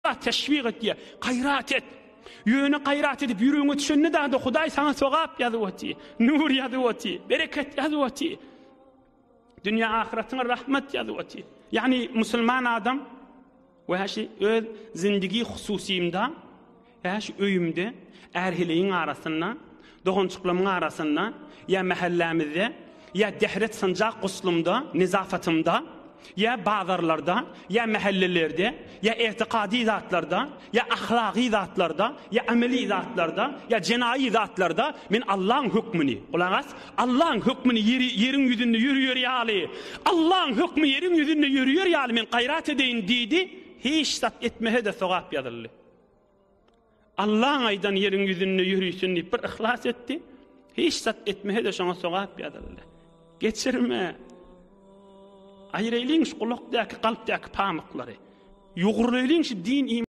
teşvik et diye. Gayrat et. Yöne gayrat edip yürüğüne düşenne de Hudaý sana sogap ýazyp nur ýazyp bereket ýazyp dünya ahiretine rahmet ýazyp. Yani musulman adam ve haşi öz zindigi hususiyimda haşi öýümde erhiliğin arasında dogunçuklamın arasında ya mahallemizde ya dehret sancak guslumda nizafatımda ya bazarlarda ya mahallelerde ya etikadi zatlarda ya ahlaki zatlarda ya ameli zatlarda ya cenai zatlarda min Allah'ın hükmünü kulağız Allah'ın hükmünü yerin yüzünde yürüyor yali Allah'ın hükmü yerin yüzünde yürüyor yali min gayrat edeyin dedi hiç sat etmeye de sogap yazıldı. Allah'ın aydan yerin yüzünde yürüysün deyip bir ihlas etti hiç sat etmeye de şuna sogap yazıldı. Geçirme ayrılayın şu kulakdaki kalpdaki pamukları. Yuğurlayın şu din